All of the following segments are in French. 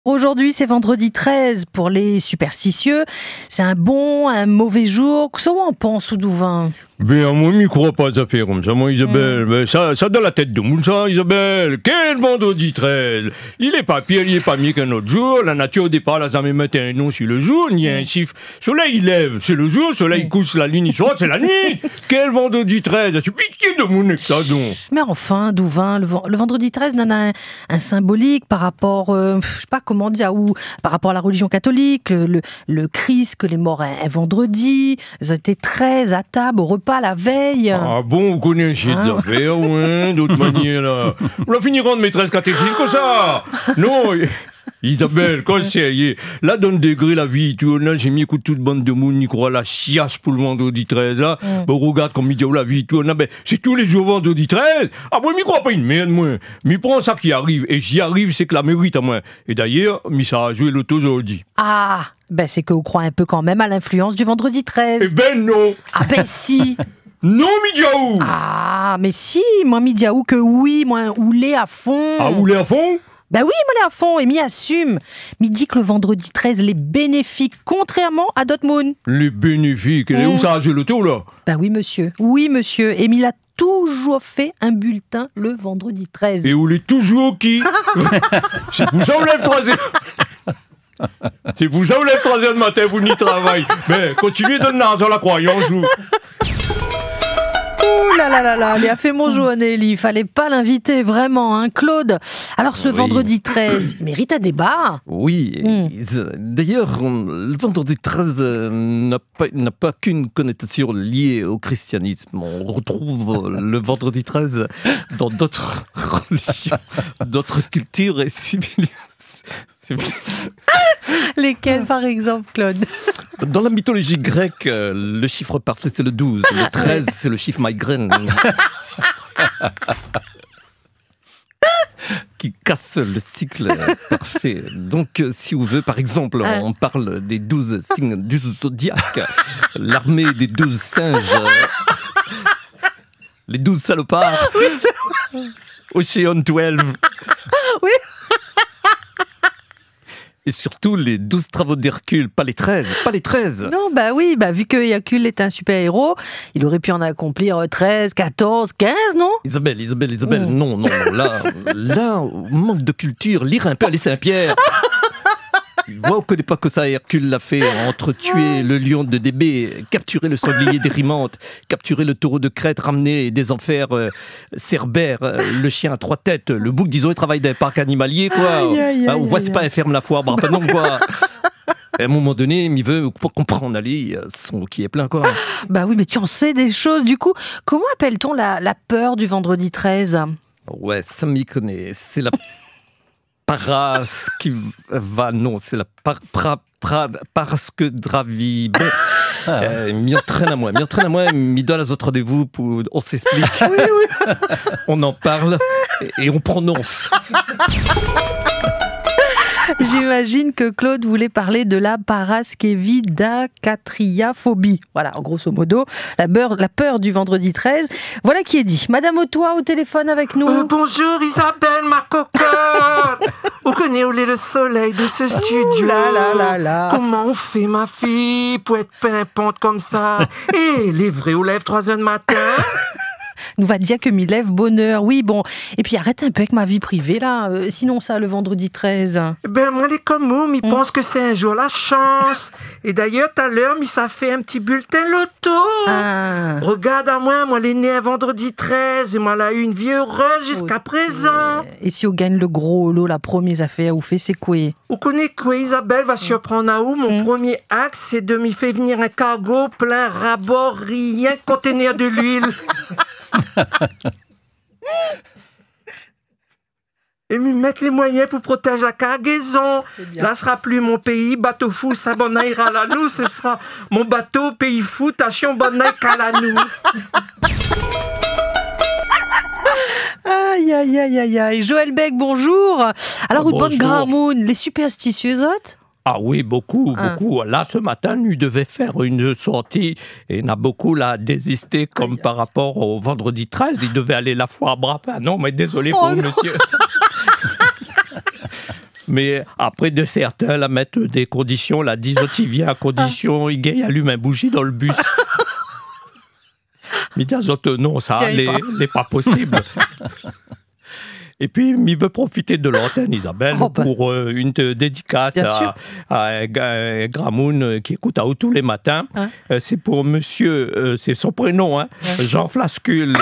Aujourd'hui, c'est vendredi 13 pour les superstitieux. C'est un bon, un mauvais jour. Qu'est-ce qu'on en pense, Oudouin? Ben, moi, je ne crois pas à faire comme ça, moi, Isabelle. Ben, ça dans la tête de monde, ça, Isabelle. Quel vendredi 13? Il est pas pire, il est pas mieux qu'un autre jour. La nature, au départ, elle n'a jamais mis un nom sur le jour, ni un chiffre. Soleil, il lève, c'est le jour. Soleil, il couche, la lune, il sort, c'est la nuit. Quel vendredi 13? C'est pitié de mon ça, donc. Mais enfin, Douvain, le vendredi 13 n'en a un symbolique par rapport, je sais pas comment dire, par rapport à la religion catholique, le Christ, que les morts un vendredi, ils ont été 13 à table, au repas la veille. Ah bon, vous connaissez des affaires, ouais, d'autres manières, là. On va finir de maîtresse catéchisme comme ça. Non, Isabelle, conseiller, là, dans le degré, la vie, tu vois, j'ai mis écoute toute bande de monde, qui croit la chiasse pour le vendredi 13, là. Ben, regarde comme il dit, la vie, tu vois, ben, c'est tous les jours vendredi 13. Ah, moi, m'y crois pas une merde, moi. M'y prends ça qui arrive. Et j'y arrive, c'est que la mérite à moi. Et d'ailleurs, ça a joué l'auto aujourd'hui. Ah, ben, c'est que vous croyez un peu quand même à l'influence du vendredi 13. Eh ben, non. Ah, ben, si. Non, Midiaou. Ah, mais si, moi, Midiaou, que oui, moi, oulé à fond. Ah, oulé à fond? Ben oui, moi, à fond, et m'y assume. M'y dit que le vendredi 13, les bénéfiques, contrairement à Dortmund. Les bénéfiques, et où ça a joué l'auto, là? Ben oui, monsieur. Oui, monsieur. Et il a toujours fait un bulletin le vendredi 13. Et où l'est toujours qui? C'est pour ça qu'on lève 3h. C'est pour ça qu'on lève 3h du matin, vous n'y travaillez. Mais continuez de donner l'argent à la croyance, vous. Ouh là là là là, il a fait mon jaune, Elie. Il fallait pas l'inviter, vraiment, hein, Claude. Alors, ce vendredi 13, il mérite un débat. Oui, d'ailleurs, le vendredi 13 n'a pas qu'une connotation liée au christianisme. On retrouve le vendredi 13 dans d'autres religions, d'autres cultures et civilisations. Lesquels, par exemple, Claude? Dans la mythologie grecque, le chiffre parfait, c'est le 12. Le 13, c'est le chiffre migraine. Qui casse le cycle parfait. Donc, si vous voulez, par exemple, on parle des 12 signes du zodiaque, l'armée des 12 singes, les 12 salopards, Ocean 12. Oui. Et surtout les 12 travaux d'Hercule, pas les 13, pas les 13. Non, bah oui, vu que Hercule est un super-héros, il aurait pu en accomplir 13, 14, 15, non? Isabelle, non, là, manque de culture, lire un peu Alice Saint-Pierre. Moi, on ne connaît pas que ça, Hercule l'a fait entre tuer le lion de Débé, capturer le sanglier d'Érimante, capturer le taureau de Crète, ramener des enfers Cerbère, le chien à 3 têtes, le bouc, disons, il travaille dans un parc animalier, quoi. On voit, c'est pas un ferme la foire, non, quoi. À un moment donné, il veut comprendre, aller, son qui est plein, quoi. Bah oui, mais tu en sais des choses. Du coup, comment appelle-t-on la peur du vendredi 13? Ouais, ça m'y connaît. C'est la Paras qui va, non, c'est la parce que Dravi. Bon, m'y entraîne à moi, m'y donne les autres rendez-vous pour on s'explique. Oui. On en parle et on prononce. J'imagine que Claude voulait parler de la paraskevidakatriaphobie. Voilà, en grosso modo, la peur du vendredi 13. Voilà qui est dit. Madame Autois au téléphone avec nous. Bonjour Isabelle, ma cocotte. Vous connaissez où est le soleil de ce studio? Là. Comment on fait, ma fille, pour être pimpante comme ça? Et les vrais aux lèvres 3h du matin? Nous va dire que m'y lève bonheur. Oui, bon. Et puis arrête un peu avec ma vie privée, là. Sinon, ça, le vendredi 13. Ben, moi, les communs, ils pensent que c'est un jour la chance. Et d'ailleurs, tout à l'heure, ça fait un petit bulletin loto. Regarde à moi, les nés un vendredi 13. Et moi, elle a eu une vie heureuse jusqu'à présent. Et si on gagne le gros lot, la première affaire, vous fait, c'est quoi? Vous connaissez quoi, Isabelle va surprendre à où? Mon premier acte, c'est de m'y faire venir un cargo plein rabord, rien, conteneur de l'huile. Et m'y mettre les moyens pour protéger la cargaison. Là, ce sera plus mon pays, bateau fou, ça ira la nous. Ce sera mon bateau, pays fou, tachon, bonnaï, calanou. Aïe. Joël Beck, bonjour. Alors, une bonne Gramoun, les superstitieuses autres? Ah oui, beaucoup. Là, ce matin, nous devait faire une sortie et on a beaucoup là désisté comme par rapport au vendredi 13. Il devait aller la foire à bras. Ah non, mais désolé pour vous, monsieur. Mais après de certains, la mettent des conditions, la disent tu viens à condition, il allume un bougie dans le bus. Mais des autres, non, ça n'est pas possible. Et puis, il veut profiter de l'antenne, Isabelle, pour une dédicace à un Gramoun qui écoute à haut tous les matins. C'est pour monsieur, c'est son prénom, Jean Flascule.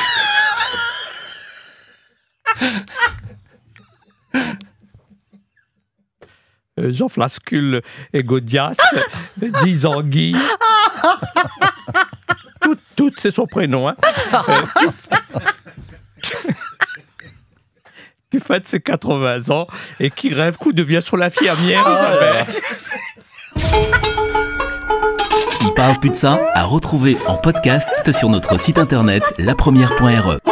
Jean Flascule et Godias, 10 anguilles. Tout, c'est son prénom. Qui fête ses 80 ans et qui rêve coup de bien sur l'infirmière, Isabelle. Il parle plus de ça à retrouver en podcast sur notre site internet lapremière.re.